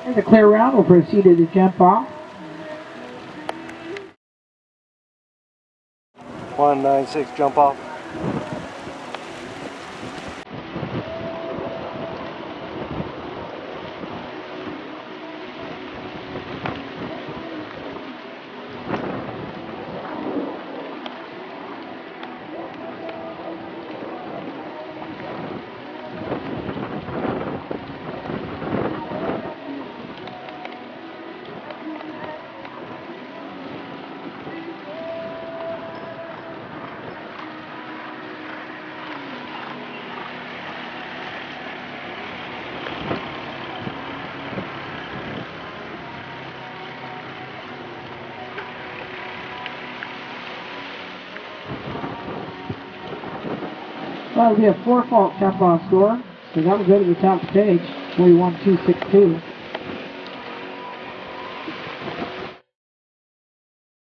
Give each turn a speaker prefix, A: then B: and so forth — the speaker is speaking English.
A: And the clear round will proceed to the jump off.
B: 196 jump off.
A: Well, it'll be a 4-fault jump off score, so that will go to the top of the page, 41.262.